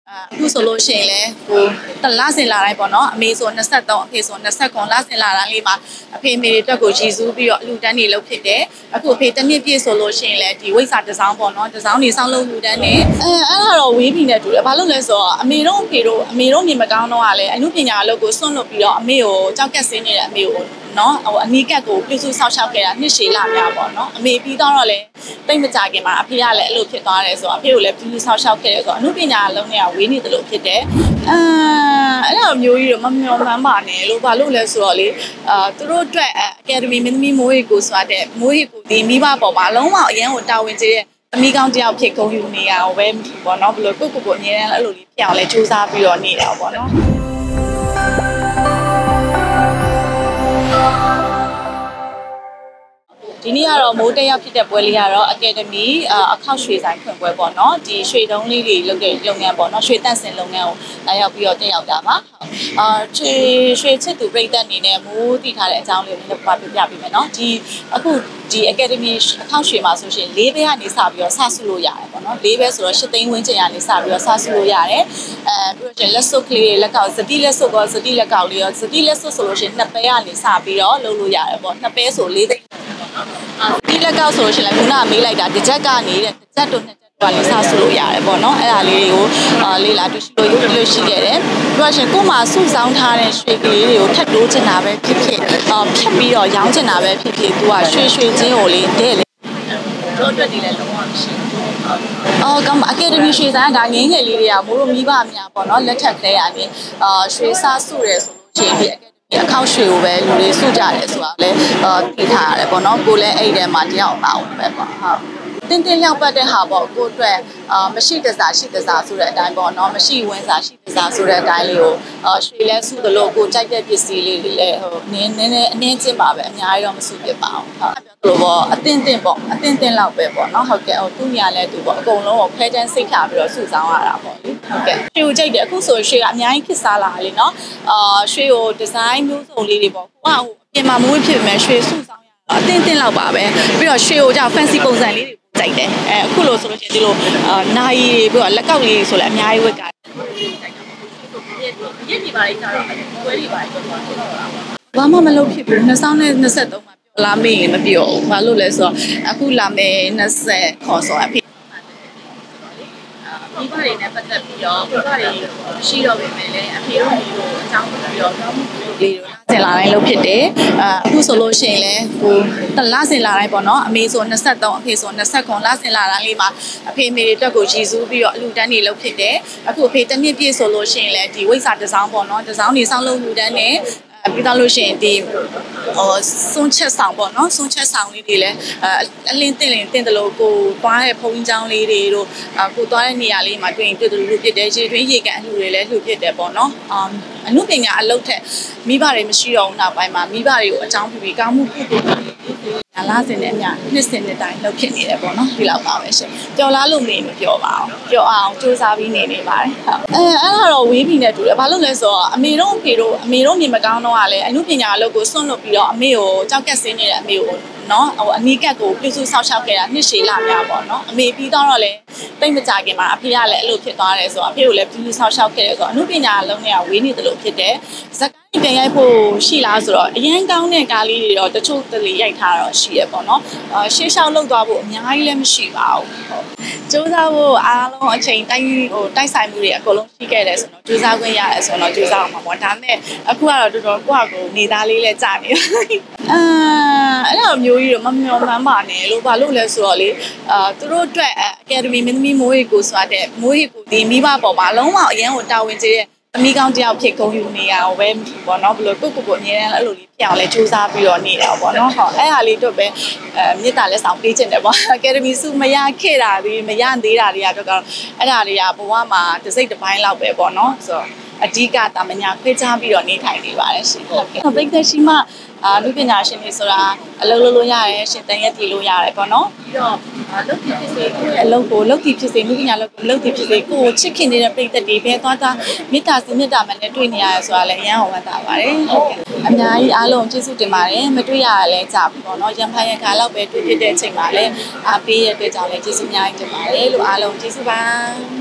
အခုဆိုလို့ရှိရင်လည်းဟိုတလားစင်လာတိုင်းပေါ့နော်အမေဆို23အဖေဆို29လစင်လာတိုင်းလေးမှာအဖေမေတွေအတွက်ကိုရည်စူးပြီးတော့အလူတန်းတွေလုပ်ဖြစ်တယ်အခုအဖေတစ်နှစ်ပြည့်ဆိုလို့ရှိရင်လည်းဒီဝိစာတစ်စောင်းပေါ့နော်တစ်စောင်းနေစောင်းလုံးလူတန်းနဲ့အဲ့ဒါတော့ဝေးပြီးနေတူတယ်ဘာလို့လဲဆိုတော့အမေတို့အဖေတို့နေမကောင်းတော့ကလည်းအမှုပညာအလုပ်ကိုစွန့်လွတ်ပြီးတော့အမေကိုကြောက်ကက်ဆင်းနေတဲ့အမေကိုနော်ဟိုအနီးကပ်ကိုပြုစုဆောက်ရှောက်ခဲ့တာနှစ်ရှည်လာများပေါ့နော်အမေပြီးတော့လည်းတိတ်မကြခင်မှာအဖေကလည်းအဲ့လိုဖြစ်သွားတယ်ဆိုတော့အဖေကိုလည်းပြုစုဆောက်ရှောက်ခဲ့တယ်ဆိုတော့အမှုပညာအလုပ်နဲ့ဝေးနေတယ်လို့ဖြစ်တယ်အဲ့လိုမျိုးကြီးတော့မမျှော်မှန်းပါနဲ့လို့ဘာလို့လဲဆိုတော့လေသူတို့အတွက်အကယ်ဒမီမင်းသမီးမိုးရီကိုဆိုတဲ့မိုးရီကိုဒီမိဘပေါ်မှာလုံးဝအရင်ကိုတာဝန်ကျေတဲ့သမီးကောင်းတယောက်ဖြစ်ကုန်ယူနေရအောင်ပဲပေါ့နော်ဘလို့ကိုအမြဲတမ်းအဲ့လိုလေးဖြစ်အောင်လဲစူးစမ်းပြီးတော့နေတာပေါ့နော်ဒီနေ့ကတော့မိုးတက်ရောက်ဖြစ်တဲ့ပွဲလေးကတော့အကယ်ဒမီအခောက်ရွှေဆိုင်ဖွင့်ပွဲပေါ့နော်ဒီရွှေတုံးလေးတွေလုပ်တဲ့လုပ်ငန်းပေါ့နော်ရွှေတန့်စင်လုပ်ငန်းကိုလာရောက်ပြီးတော့တက်ရောက်တာပါရွှေချစ်သူပြည်သက်အနေနဲ့မိုးတည်ထားတဲ့အကြောင်းလေးကိုလည်းပြပြပေးမယ်နော်ဒီအခုဒီအကယ်ဒမီအခောက်ရွှေမှာဆိုရှင်၄ဘဲကနေစပြီးတော့စဆုလို့ရတယ်ပေါ့နော်၄ဘဲဆိုတော့၈သိန်းဝန်းကျင်ကနေစပြီးတော့စဆုလို့ရတယ်ပြီးတော့လက်စွပ်ကလေးလက်ကောက်စတိလက်စွပ်ကောစတိလက်ကောက်လေးရောစတိလက်စွပ်ဆိုလို့ရှင်2ဘဲကနေစပြီးတော့လုပ်လို့ရတယ်ပေါ့2ဘဲဆို4သိန်းဒီလက်ကောက်ဆိုလို့ရှိရင်ခုနကမေးလိုက်တာတစ်ချက်ကနေတစ်ချက်တို့နှစ်ချက်တို့ကလေးစဆိုလို့ရတယ်ပေါ့နော်အဲ့ဒါလေးတွေကိုလေးလာတွေ့ရှိလို့ရှိခဲ့တယ်ပြီးတော့ရှင်ကို့မှာစုဆောင်းထားတဲ့ရွှေကလေးတွေကိုထပ်တိုးချင်တာပဲဖြစ်ဖြတ်ပြီးတော့ရောင်းချင်တာပဲဖြစ်သူကရွှေချင်းကိုလေးတဲ့လေတို့အတွက်ဒီလည်းလုံးဝမရှိဘူးကောင်းအကယ်ဒမီရွှေဆိုင်ကဒါငင်းငယ်လေးတွေကမိုးတို့မိဘအများပေါ့နော်လက်ထက်ကလေးရနေရွှေစားစုတယ်ဆိုလို့ရှိရင်ဒီအခောက်ရွှေကိုပဲလူတွေစုကြတယ်ဆိုတာလည်းသိထားရတယ်ပေါ့နော်ကိုလည်းအဲ့ထဲမှာတယောက်ပါအောင်ပဲပေါ့ဟုတ်တင်းလျောက်ပတ်တဲ့ဟာပေါ့ကိုအတွက်မရှိတစားရှိတစားဆိုတဲ့အတိုင်းပေါ့နော်မရှိဝင်စားရှိတစားဆိုတဲ့အတိုင်းလေးကိုရွှေလဲစုသလိုကိုကြိုက်တဲ့ပစ္စည်းလေးတွေလည်းဟိုနည်းအနည်းချင်းပါပဲအများကြီးတော့မစုပြပါအောင်ဟုတ်ပြောလို့ပေါ့အတင်းလောက်ပဲပေါ့နော်ဟုတ်ကဲ့ဟိုသူညာလဲသူပေါ့အကုန်လုံးကိုခွဲတန်းစိတ်ထားပြီးတော့စုဆောင်းရတာပေါ့လေဟုတ်ကဲ့ရွှေကိုကြိုက်တယ်အခုဆိုရွှေကအများကြီးခေတ်စားလာလေနော်ရွှေကိုဒီဇိုင်းမျိုးစုံလေးတွေပေါ့ကိုကဟိုအပြင်မှာမွေးဖြစ်ပေမဲ့ရွှေစုဆောင်းရတာအတင်းလောက်ပါပဲပြီးတော့ရွှေကိုကြောက် fancy ပုံစံလေးတွေကြိုက်တယ်အခုလို့ဆိုလို့ရှိရင်ဒီလိုနိုင်ရီပြီးတော့လက်ကောက်လေးဆိုလည်းအများကြီးဝက်ကရည်ပါလိမ့်တာတော့ပွဲတွေပါတော့ဘာမှမလုပ်ဖြစ်ဘူး2023မှာပြောလာမေးရင်မပြောဘူးဘာလို့လဲဆိုတော့အခုလာမယ်20ခေါ်ဆိုအဖေမိဘတွေနဲ့ပတ်သက်ပြီးတော့မိဘတွေရှိတော့ပေမဲ့လည်းအဖေတို့ညီတို့အကြောင်းပြီးတော့ကောင်းမှုလေးတို့စင်လာတိုင်းလုပ်ဖြစ်တယ်အခုဆိုလို့ရှိရင်လည်းဟိုတလားစင်လာတိုင်းပေါ့နော်အမေဆို23အဖေဆို29လစင်လာတိုင်းလေးမှာအဖေမေတွေအတွက်ကိုရည်စူးပြီးတော့အလူတန်းတွေလုပ်ဖြစ်တယ်အခုအဖေတစ်နှစ်ပြည့်ဆိုလို့ရှိရင်လည်းဒီဝိစာတစ်စောင်းပေါ့နော်တစ်စောင်းနေစောင်းလုံးလူတန်းနဲ့ပြီးတော့လို့ရှိရင်ဒီစွန်းချက်ဆောင်ပေါ့နော်စွန်းချက်ဆောင်လေးတွေလည်းအလင်းတင်တယ်လို့ကိုသွားတဲ့ဖုန်းကြောင်းလေးတွေတို့ကိုသွားတဲ့နေရာလေးမှာတွေ့ရင်တွေ့တယ်လို့ဖြစ်တယ်ရေတွင်းရေကန်အလှူတွေလည်းလှူဖြစ်တယ်ပေါ့နော်အမှုပညာအလုပ်ထက်မိဘတွေမရှိတော့ဘူးနောက်ပိုင်းမှာမိဘတွေကိုအကြောင်းပြပြီးကောင်းမှုကုသိုလ်လားစင်နဲ့အများနှစ်စင်တဲ့တိုင်းလုပ်ဖြစ်နေတယ်ပေါ့နော်ဒီလောက်ပါပဲရှင်ကြော်လားလို့မပြောပါအောင်ကြော်အောင်စူးစမ်းပြီးနေပါတယ်ဟုတ်အဲ့ဒါတော့ဝေးပြီးနေတူတယ်ဘာလို့လဲဆိုတော့အမေတို့နေမကောင်းတော့ကလည်းအမှုပညာအလုပ်ကိုစွန့်လွတ်ပြီးတော့အမေကိုကြောက်ကက်ဆင်းနေတဲ့အမေကိုနော်ဟိုအနီးကပ်ကိုပြုစုဆောက်ရှောက်ခဲ့တာနှစ်ရှည်လာများပေါ့နော်အမေပြီးတော့လည်းတိတ်မကြခင်မှာအဖေကလည်းအဲ့လိုဖြစ်သွားတယ်ဆိုတော့အဖေကိုလည်းပြုစုဆောက်ရှောက်ခဲ့တယ်ဆိုတော့အမှုပညာအလုံးနဲ့ဝေးနေတယ်လို့ဖြစ်တယ်ဇက်ကိုင်းပြန်ရိုက်ဖို့ရှိလားဆိုတော့အရင်ကောင်းတဲ့ကားလေးတွေတော့တချို့တလေရိုက်ထားတော့ရှိရပေါ့နော်ရှေးရှောက်လောက်သွားဖို့အများကြီးလည်းမရှိပါဘူးဟုတ်စူးစမ်းဖို့အားလုံးအချိန်တိုက်ဆိုင်မှုတွေအကုန်လုံးရှိခဲ့တယ်ဆိုတော့စူးစမ်းခွင့်ရတယ်ဆိုတော့စူးစမ်းအောင်ပါပေါ့ဒါပေမဲ့အခုကတော့တော်တော်ကိုယ့်အကိုနေသားလေးလည်းကြာနေအဲ့လိုမျိုးကြီးတော့မမျှော်မှန်းပါနဲ့လို့ဘာလို့လဲဆိုတော့လေသူတို့အတွက်အကယ်ဒမီမင်းသမီးမိုးရီကိုဆိုတဲ့မိုးရီကိုဒီမိဘပေါ်မှာလုံးဝအရင်ကိုတာဝန်ကျေတဲ့သမီးကောင်းတယောက်ဖြစ်ကုန်ယူနေရအောင်ပဲပေါ့နော်ဘလို့ကိုအမြဲတမ်းအဲ့လိုလေးဖြစ်အောင်လဲစူးစမ်းပြီးတော့နေတာပေါ့နော်ဟုတ်အဲ့ဟာလေးတို့ပဲမြေတားလက်ဆောင်ပေးခြင်းတယ်ပေါ့အကယ်ဒမီစုမရခဲ့တာဒီမရသေးတာတွေကတော့အဲ့ဒါတွေကဘဝမှာတစ်စိတ်တစ်ပိုင်းလောက်ပဲပေါ့နော်ဆိုတော့အဓိကတာမညာခွဲခြားပြီးတော့နေထိုင်နေပါတယ်ရှင်ဟုတ်ကဲ့ပိတ်သက်ရှိမှလူပညာရှင်တွေဆိုတာအလုပ်လုပ်လို့ရတယ်ရှင်တန်ရက်တည်လို့ရတယ်ပေါ့နော်ပြီးတော့လုပ်ဖြစ်စေကိုယ့်ရဲ့အလုပ်ကိုလုပ်တည်ဖြစ်စေလူပညာလုပ်တည်ဖြစ်စေကိုချစ်ခင်နေတဲ့ပိတ်သက်တွေပဲသွားမေတ္တာစီမေတ္တာမှနဲ့တွေ့နေရတယ်ဆိုတာလည်းအရန်ဟောဝမ်းသာပါတယ်ဟုတ်ကဲ့အများကြီးအားလုံးကျေးဇူးတင်ပါတယ်မတွေ့ရရလဲကြာပြီပေါ့နော်ရံဖန်ရံခါလောက်ပဲတွေ့ဖြစ်တဲ့အချိန်မှာလည်းအားပေးရတဲ့အတွက်ကြောင့်လည်းကျေးဇူးအများကြီးတင်ပါတယ်လို့အားလုံးကျေးဇူးပါ